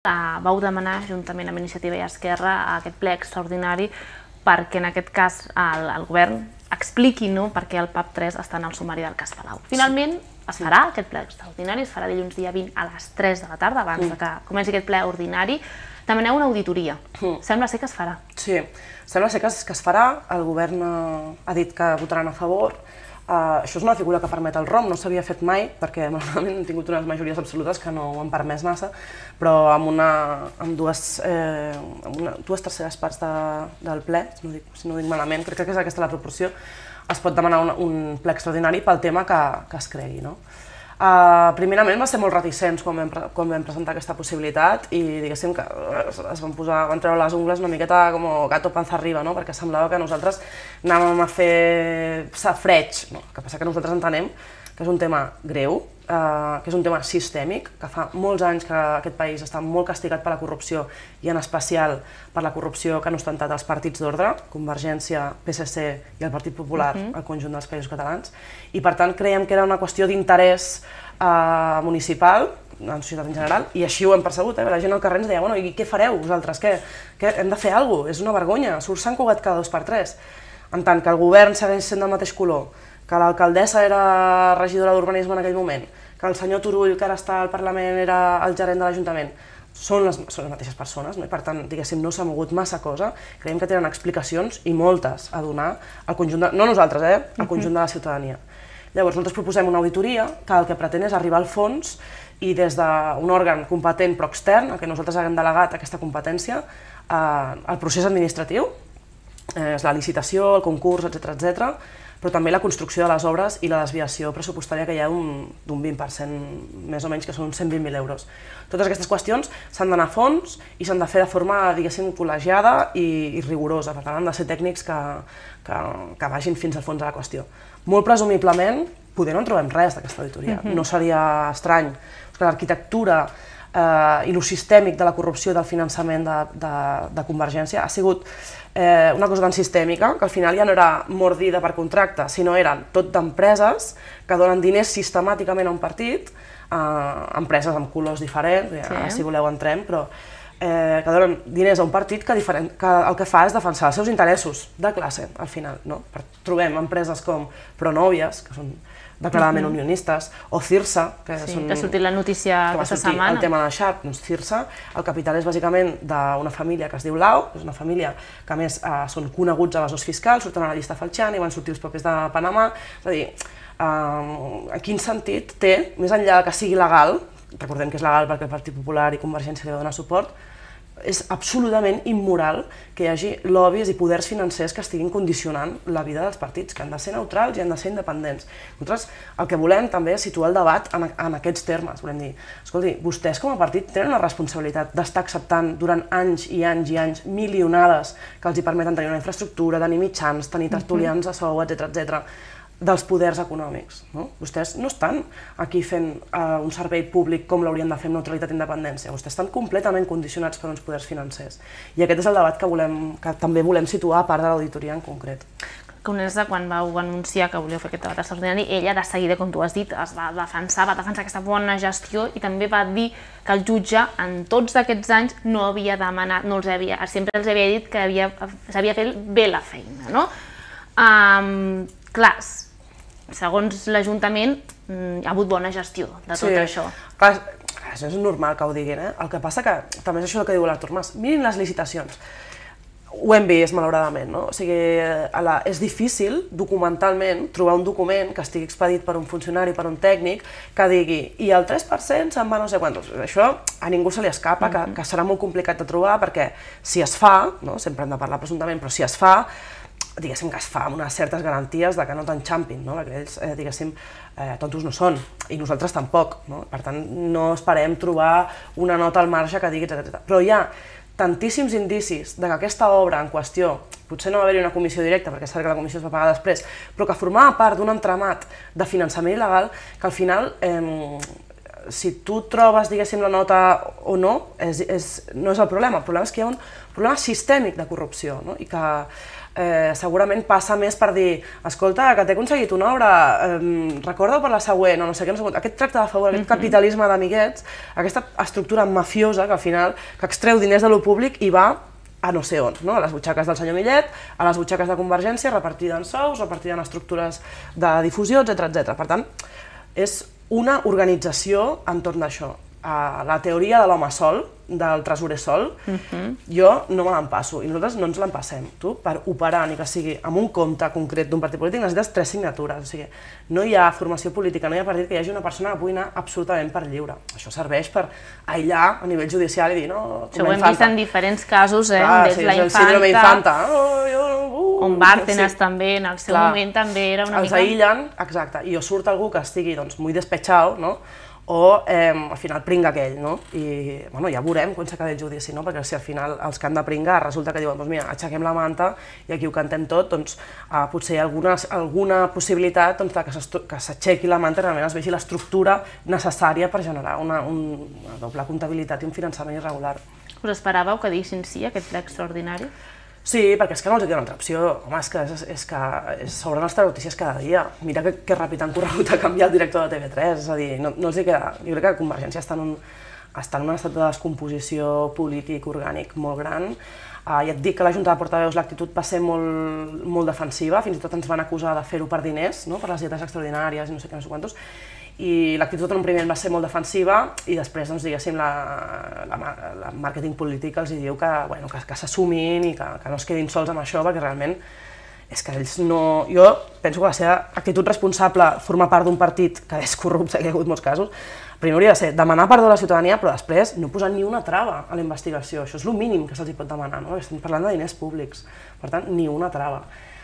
vau demanar, juntament amb Iniciativa i Esquerra, aquest ple extraordinari perquè en aquest cas el govern expliqui per què el PAP3 està en el sumari del cas Palau. Finalment es farà aquest ple extraordinari, es farà dilluns dia 20 a les 3 de la tarda, abans que comenci aquest ple ordinari. Demaneu una auditoria. Sembla ser que es farà. Sí, sembla ser que es farà. El govern ha dit que votaran a favor. Això és una figura que permet el ROM, no s'havia fet mai, perquè malauradament hem tingut unes majories absolutes que no ho han permès massa, però amb dues terceres parts del ple, si no ho dic malament, crec que és aquesta la proporció, es pot demanar un ple extraordinari pel tema que es cregui. Primerament va ser molt reticents quan vam presentar aquesta possibilitat i diguéssim que es van treure les ungles una miqueta com gato panza arriba, perquè semblava que nosaltres anàvem a fer safreig. El que passa que nosaltres entenem que és un tema greu, que és un tema sistèmic, que fa molts anys que aquest país està molt castigat per la corrupció i en especial per la corrupció que han ostentat els partits d'ordre, Convergència, PSC i el Partit Popular al conjunt dels països catalans, i per tant creiem que era una qüestió d'interès municipal, en la societat en general, i així ho hem percebut. La gent al carrer ens deia, bueno, i què fareu vosaltres? Hem de fer alguna cosa, és una vergonya, surt Sant Cugat cada 2 per 3. En tant que el govern segueix sent del mateix color, que l'alcaldessa era regidora d'urbanisme en aquell moment, que el senyor Turull, que ara està al Parlament, era el gerent de l'Ajuntament, són les mateixes persones, i per tant, diguéssim, no s'ha mogut massa cosa. Creiem que tenen explicacions i moltes a donar al conjunt, no nosaltres, al conjunt de la ciutadania. Llavors, nosaltres proposem una auditoria que el que pretén és arribar al fons i des d'un òrgan competent però extern, a què nosaltres haguem delegat aquesta competència, el procés administratiu, és la licitació, el concurs, etcètera, però també la construcció de les obres i la desviació pressupostària que hi ha d'un 20% més o menys, que són uns 120.000 euros. Totes aquestes qüestions s'han d'anar a fons i s'han de fer de forma, diguéssim, col·legiada i rigorosa. Per tant, han de ser tècnics que vagin fins al fons de la qüestió. Molt presumiblement, poder no en trobem res d'aquesta auditoria. No seria estrany. L'arquitectura i lo sistèmic de la corrupció del finançament de Convergència ha sigut una cosa tan sistèmica que al final ja no era mordida per contracte, sinó eren tot d'empreses que donen diners sistemàticament a un partit, empreses amb colors diferents, si voleu entrem, però que donen diners a un partit que el que fa és defensar els seus interessos de classe, al final. Trobem empreses com Pronòvies, que són declaradament unionistes, o Cirsa, que ha sortit la notícia aquesta setmana. El tema de Sharp, Cirsa, el capital és bàsicament d'una família que es diu Lau, és una família que a més són coneguts evasors fiscals, surten a la llista Falciani, van sortir els papers de Panamà, és a dir, en quin sentit té, més enllà que sigui legal, recordem que és legal perquè el Partit Popular i Convergència li va donar suport, és absolutament immoral que hi hagi lobbies i poders financers que estiguin condicionant la vida dels partits, que han de ser neutrals i han de ser independents. Nosaltres el que volem també és situar el debat en aquests termes. Volem dir, escolti, vostès com a partit tenen la responsabilitat d'estar acceptant durant anys i anys i anys milionades que els hi permeten tenir una infraestructura, tenir mitjans, tenir tertulians a sou, etcètera, dels poders econòmics. Vostès no estan aquí fent un servei públic com l'haurien de fer amb neutralitat i independència. Vostès estan completament condicionats per uns poders financers. I aquest és el debat que també volem situar a part de l'auditoria en concret. Conesa, quan vau anunciar que volíeu fer aquest debat extraordinari, ella de seguida, com tu has dit, es va defensar aquesta bona gestió i també va dir que el jutge en tots aquests anys no havia demanat, sempre els havia dit que s'havia fet bé la feina. Clar, segons l'Ajuntament, hi ha hagut bona gestió de tot això. Clar, això és normal que ho diguin, el que passa que també és això que diu l'Artur Mas, mirin les licitacions. Ho hem vist, malauradament, o sigui, és difícil, documentalment, trobar un document que estigui expedit per un funcionari, per un tècnic, que digui, i el 3% se'n va no sé quantos. Això a ningú se li escapa, que serà molt complicat de trobar, perquè si es fa, sempre hem de parlar presumptament, però si es fa, diguéssim que es fa amb unes certes garanties que no t'enxampin, perquè ells, diguéssim, tontos no són, i nosaltres tampoc. Per tant, no esperem trobar una nota al marge que digui, etc. Però hi ha tantíssims indicis que aquesta obra en qüestió, potser no va haver-hi una comissió directa, perquè és cert que la comissió es va pagar després, però que formava part d'un entramat de finançament il·legal, que al final, si tu trobes, diguéssim, la nota o no, no és el problema és que hi ha un problema sistèmic de corrupció, i que segurament passa més per dir escolta, que t'he aconseguit una obra, recorda-ho per la següent, o no sé què, no sé què. Aquest tracte de favor, aquest capitalisme d'amiguets, aquesta estructura mafiosa que al final que extreu diners de lo públic i va a no sé on, no? A les butxaques del senyor Millet, a les butxaques de Convergència, repartida en sous, repartida en estructures de difusió, etc. Per tant, és una organització entorn d'això. La teoria de l'home sol, del tresorer sol, jo no me l'empasso, i nosaltres no ens l'empassem. Tu, per operar, ni que sigui amb un compte concret d'un partit polític, necessites 3 signatures. O sigui, no hi ha formació política, no hi ha partit que hi hagi una persona que pugui anar absolutament per lliure. Això serveix per aïllar a nivell judicial i dir, no, com la Infanta. Això ho hem vist en diferents casos, on és la Infanta, on Bárcenas també, en el seu moment també era una mica... Els aïllen, exacte, i o surt algú que estigui muy despechado, no? O al final pringa aquell, no? I ja veurem quan s'acabi el judici, no? Perquè si al final els que han de pringar resulta que diuen doncs mira, aixequem la manta i aquí ho cantem tot, doncs potser hi ha alguna possibilitat que s'aixequi la manta i realment es vegi l'estructura necessària per generar una doble comptabilitat i un finançament irregular. Us esperàveu que dissin sí a aquest ple extraordinari? Sí, perquè és que no els queda una altra opció. Home, és que s'obren les notícies cada dia. Mira que ràpid han corregut a canviar el director de TV3, és a dir, no els queda... Jo crec que Convergència està en un estat de descomposició polític orgànic molt gran. Ja et dic que a la Junta de Portaveus l'actitud va ser molt defensiva, fins i tot ens van acusar de fer-ho per diners, per les dietes extraordinàries i no sé què, no sé quantos, i l'actitud en un primer va ser molt defensiva i després, doncs, diguéssim, la màrqueting polític els diu que s'assumin i que no es quedin sols amb això, perquè realment és que ells no... Jo penso que la seva actitud responsable formar part d'un partit que és corrupte, que hi ha hagut molts casos, primer hauria de ser demanar perdó a la ciutadania, però després no posar ni una trava a la investigació. Això és el mínim que se'ls pot demanar, no? Estem parlant de diners públics, per tant, ni una trava.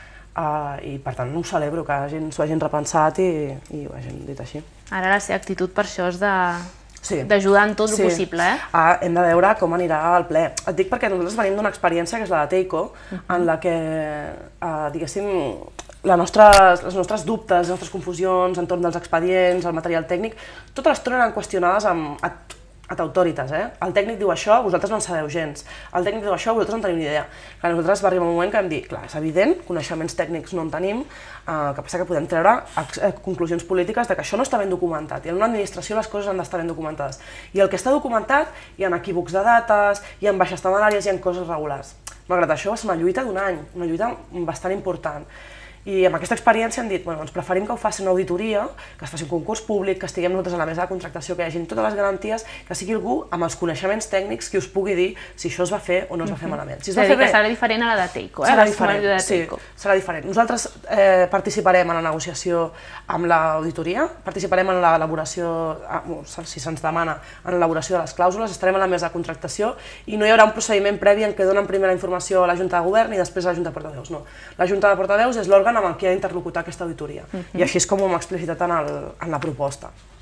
I per tant ho celebro que s'ho hagin repensat i ho hagin dit així. Ara la seva actitud per això és d'ajudar en tot el possible, eh? Hem de veure com anirà el ple. Et dic perquè nosaltres venim d'una experiència que és la de Teico, en la que, diguéssim, els nostres dubtes, les nostres confusions entorn dels expedients, el material tècnic, totes les eren qüestionades ad autoritas, El tècnic diu això, vosaltres no en sabeu gens. El tècnic diu això, vosaltres no en teniu ni idea. Clar, nosaltres va arribar un moment que vam dir, clar, és evident, coneixements tècnics no en tenim, que passa que podem treure conclusions polítiques de que això no està ben documentat. I en una administració les coses han d'estar ben documentades. I el que està documentat, hi ha equívocs de dates, hi ha baixes temeràries, hi ha coses regulars. Malgrat això, va ser una lluita d'un any, una lluita bastant important. I amb aquesta experiència hem dit, ens preferim que ho faci una auditoria, que es faci un concurs públic, que estiguem nosaltres a la mesa de contractació, que hi hagi totes les garanties, que sigui algú amb els coneixements tècnics que us pugui dir si això es va fer o no es va fer malament. És a dir, que serà diferent a la de Teico, serà diferent, sí, serà diferent. Nosaltres participarem en la negociació amb l'auditoria, participarem en l'elaboració, si se'ns demana, en l'elaboració de les clàusules, estarem a la mesa de contractació i no hi haurà un procediment previ en què donen primer la informació a la Junta de Govern i després a la Junta de Portaveus, no. La Junta de Portaveus és l'òrgan amb el que ha d'interlocutar aquesta auditoria. I així és com ho hem explicitat en la proposta.